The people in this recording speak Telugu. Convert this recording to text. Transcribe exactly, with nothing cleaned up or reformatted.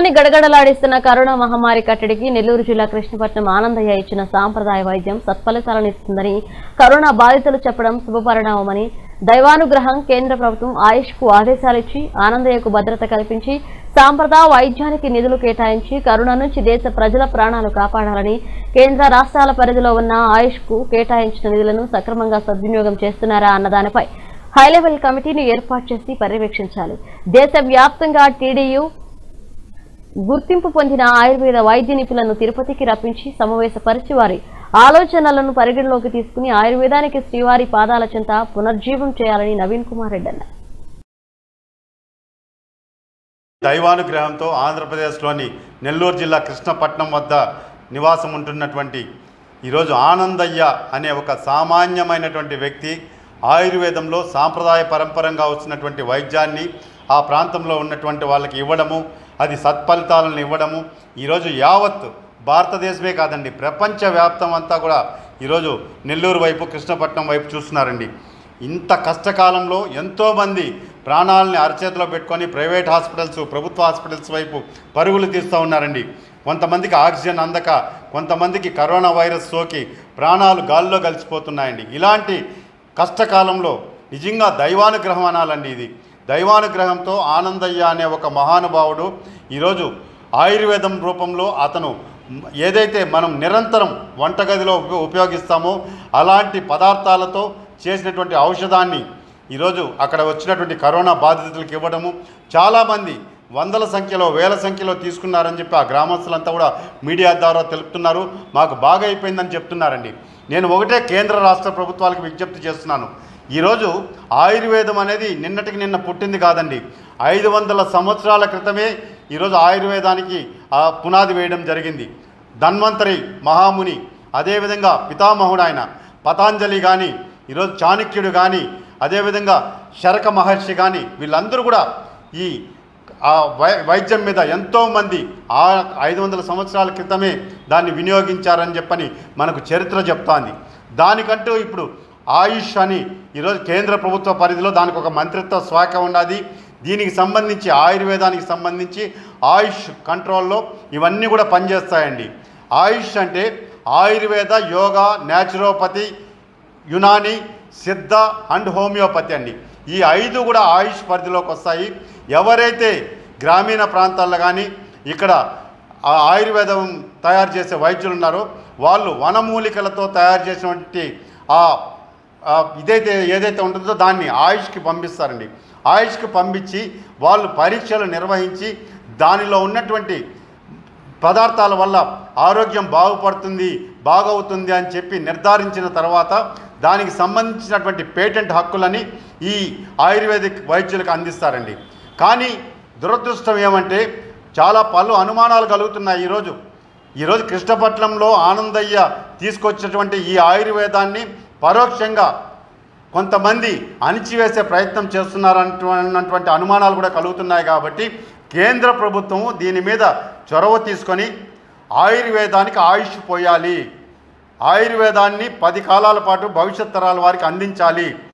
గడగడలాడిస్తున్న కరోనా మహమ్మారి కట్టడికి నెల్లూరు జిల్లా కృష్ణపట్నం ఆనందయ్య ఇచ్చిన సాంప్రదాయ వైద్యం సత్ఫలితాలను ఇస్తుందని కరోనా బాధితులు చెప్పడం శుభపరిణామమని దైవానుగ్రహం కేంద్ర ప్రభుత్వం ఆయుష్ కు ఆదేశాలిచ్చి ఆనందయ్యకు భద్రత కల్పించి సాంప్రదాయ వైద్యానికి నిధులు కేటాయించి కరోనా నుంచి దేశ ప్రజల ప్రాణాలు కాపాడాలని కేంద్ర రాష్ట్రాల పరిధిలో ఉన్న ఆయుష్ కు కేటాయించిన నిధులను సక్రమంగా సద్వినియోగం చేస్తున్నారా అన్నదానిపై హైలెవెల్ కమిటీని ఏర్పాటు చేసి పర్యవేక్షించాలి. దేశవ్యాప్తంగా టీడీయూ గుర్తింపు పొందిన ఆయుర్వేద వైద్య నిపుణులను తిరుపతికి రప్పించి సమావేశపరిచి వారి ఆలోచనలను పరిగణలోకి తీసుకుని ఆయుర్వేదానికి శ్రీవారి పాదాల చెంత పునర్జీవం చేయాలని నవీన్ కుమార్ రెడ్డి అన్నారు. దైవానుగ్రహంతో ఆంధ్రప్రదేశ్లోని నెల్లూరు జిల్లా కృష్ణపట్నం వద్ద నివాసం ఉంటున్నటువంటి ఈరోజు ఆనందయ్య అనే ఒక సామాన్యమైనటువంటి వ్యక్తి ఆయుర్వేదంలో సాంప్రదాయ పరంపరంగా వచ్చినటువంటి వైద్యాన్ని ఆ ప్రాంతంలో ఉన్నటువంటి వాళ్ళకి ఇవ్వడము, అది సత్ఫలితాలను ఇవ్వడము ఈరోజు యావత్ భారతదేశమే కాదండి ప్రపంచవ్యాప్తం అంతా కూడా ఈరోజు నెల్లూరు వైపు కృష్ణపట్నం వైపు చూస్తున్నారండి. ఇంత కష్టకాలంలో ఎంతోమంది ప్రాణాలని అరచేతిలో పెట్టుకొని ప్రైవేట్ హాస్పిటల్స్ ప్రభుత్వ హాస్పిటల్స్ వైపు పరుగులు తీస్తూ ఉన్నారండి. కొంతమందికి ఆక్సిజన్ అందక, కొంతమందికి కరోనా వైరస్ సోకి ప్రాణాలు గాల్లో కలిసిపోతున్నాయండి. ఇలాంటి కష్టకాలంలో నిజంగా దైవానుగ్రహం అనాలండి. ఇది దైవానుగ్రహంతో ఆనందయ్య అనే ఒక మహానుభావుడు ఈరోజు ఆయుర్వేదం రూపంలో అతను ఏదైతే మనం నిరంతరం వంటగదిలో ఉపయోగిస్తామో అలాంటి పదార్థాలతో చేసినటువంటి ఔషధాన్ని ఈరోజు అక్కడ వచ్చినటువంటి కరోనా బాధితులకు ఇవ్వడము, చాలామంది వందల సంఖ్యలో వేల సంఖ్యలో తీసుకున్నారని చెప్పి ఆ గ్రామస్తులంతా కూడా మీడియా ద్వారా తెలుపుతున్నారు. మాకు బాగా అయిపోయిందని చెప్తున్నారండి. నేను ఒకటే కేంద్ర రాష్ట్ర ప్రభుత్వాలకు విజ్ఞప్తి చేస్తున్నాను. ఈరోజు ఆయుర్వేదం అనేది నిన్నటికి నిన్న పుట్టింది కాదండి. ఐదు వందల సంవత్సరాల క్రితమే ఈరోజు ఆయుర్వేదానికి పునాది వేయడం జరిగింది. ధన్వంతరి మహాముని, అదేవిధంగా పితామహుడు ఆయన పతాంజలి కానీ, ఈరోజు చాణక్యుడు కానీ, అదేవిధంగా శరక మహర్షి కానీ వీళ్ళందరూ కూడా ఈ ఆ వై వైద్యం మీద ఎంతోమంది ఆ ఐదు వందల సంవత్సరాల క్రితమే దాన్ని వినియోగించారని చెప్పని మనకు చరిత్ర చెప్తోంది. దానికంటూ ఇప్పుడు ఆయుష్ అని ఈరోజు కేంద్ర ప్రభుత్వ పరిధిలో దానికి ఒక మంత్రిత్వ శాఖ ఉన్నది. దీనికి సంబంధించి ఆయుర్వేదానికి సంబంధించి ఆయుష్ కంట్రోల్లో ఇవన్నీ కూడా పనిచేస్తాయండి. ఆయుష్ అంటే ఆయుర్వేద, యోగా, న్యాచురోపతి, యునాని, సిద్ధ అండ్ హోమియోపతి అండి. ఈ ఐదు కూడా ఆయుష్ పరిధిలోకి వస్తాయి. ఎవరైతే గ్రామీణ ప్రాంతాల్లో కానీ ఇక్కడ ఆయుర్వేదం తయారు చేసే వైద్యులు ఉన్నారో వాళ్ళు వనమూలికలతో తయారు చేసినటువంటి ఆ ఇదైతే ఏదైతే ఉంటుందో దాన్ని ఆయుష్కి పంపిస్తారండి. ఆయుష్కి పంపించి వాళ్ళు పరీక్షలు నిర్వహించి దానిలో ఉన్నటువంటి పదార్థాల వల్ల ఆరోగ్యం బాగుపడుతుంది, బాగవుతుంది అని చెప్పి నిర్ధారించిన తర్వాత దానికి సంబంధించినటువంటి పేటెంట్ హక్కులని ఈ ఆయుర్వేదిక్ వైద్యులకు అందిస్తారండి. కానీ దురదృష్టం ఏమంటే చాలా పలు అనుమానాలు కలుగుతున్నాయి. ఈరోజు ఈరోజు కృష్ణపట్నంలో ఆనందయ్య తీసుకొచ్చినటువంటి ఈ ఆయుర్వేదాన్ని పరోక్షంగా కొంతమంది అణిచివేసే ప్రయత్నం చేస్తున్నారన్నటువంటి అనుమానాలు కూడా కలుగుతున్నాయి. కాబట్టి కేంద్ర ప్రభుత్వం దీని మీద చొరవ తీసుకొని ఆయుర్వేదానికి ఆయుష్ పోయాలి, ఆయుర్వేదాన్ని పది కాలాల పాటు భవిష్యత్ తరాల వారికి అందించాలి.